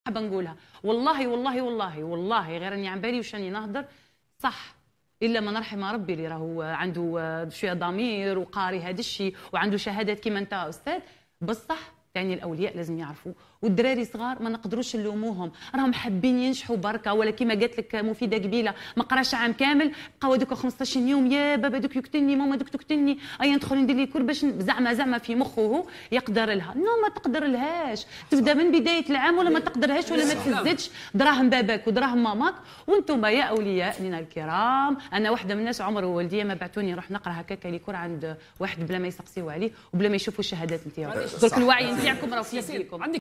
حابه نقولها والله والله والله والله غير اني عم بالي وش اني نهضر صح. الا من رحم ربي اللي راهو عنده شويه ضمير وقاري هذا الشيء وعنده شهادات كيما انت استاذ. بصح يعني الاولياء لازم يعرفوا، والدراري صغار ما نقدروش نلوموهم، راهم حابين ينجحوا بركه. ولا كيما قالت لك مفيده قبيله ما قراش عام كامل، بقاو هذوك 15 يوم يا بابا دوك يقتلني ماما دوك تقتلني ايا ندخل ندير لي كل باش زعما في مخه هو يقدر لها. نو ما تقدر لهاش، تبدا من بدايه العام ولا ما تقدرهاش ولا ما تهزتش دراهم باباك ودراهم ماماك. وانتم يا اولياءنا الكرام، انا واحده من الناس عمر ووالديه ما بعثوني نروح نقرا هكاك ليكور عند واحد بلا ما يسقسيو عليه وبلا ما يشوفوا الشهادات نتاعو. درك الوعي نتاعكم راه في يديكم.